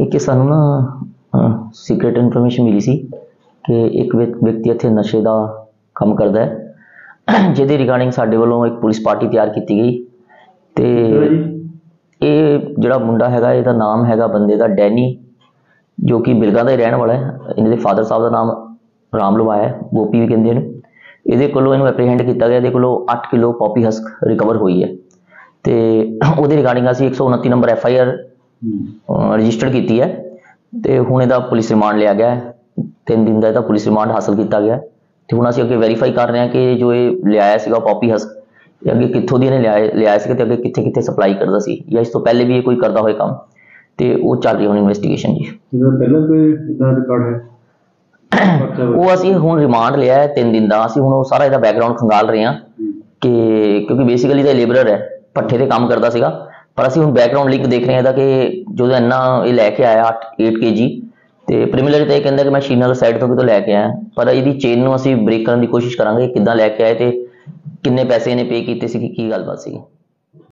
कि सानू ना सीक्रेट इन्फॉर्मेशन मिली सी कि एक व्यक्ति इत्थे नशे का काम करता है, जिहदे रिगार्डिंग साडे वालों एक पुलिस पार्टी तैयार की गई। तो ये जिहड़ा मुंडा हैगा, इहदा नाम हैगा बंदे का डैनी, जो कि बिलगा का ही रहने वाला है। इन्हें फादर साहब का नाम राम लवाया है, गोपी भी कहते हैं। ये कोलों इन्हू एप्रीहेंड किया गया, ये कोलों 8 किलो पॉपी हस्क रिकवर हुई है। तो वो रिगार्डिंग असी 129 नंबर FIR रजिस्टर्ड की है। तो हुण इहदा पुलिस रिमांड लिया गया है, 3 दिन का इहदा पुलिस रिमांड हासिल किया गया। तो हुण असीं अगे वेरीफाई कर रहे हैं कि जो ये लियाया सीगा पॉपी हस्क, ये अगे कित्थों दी इहने लियाया सीगा ते अगे कित्थे कित्थे सप्लाई करदा सी, या इस तो पहले भी ये कोई करदा होए काम। तो वो चल रही हुण इन्वेस्टिगेशन जी। पहला कोई इदा रिकॉर्ड है? वो असीं हुण रिमांड लिया है 3 दिन का। असीं हुण सारा इहदा बैकग्राउंड खंगाल रहे हैं कि क्योंकि बेसिकली तो लेबरर है, भट्ठे ते काम करता सीगा। पर असीं हुण बैकग्राउंड लिंक देख रहे हैं कि जो इन्ना ये लैके आया 8 kg, तो प्रीमिलरी तो यह कहता कि मैं श्रीनगर साइड तो भी तो लैके आया, पर यदी चेन में असीं ब्रेक करने की कोशिश करांगे, किद्दां लैके आए, तो किन्ने पैसे इन्हें पे किए सी, की गलबात सी।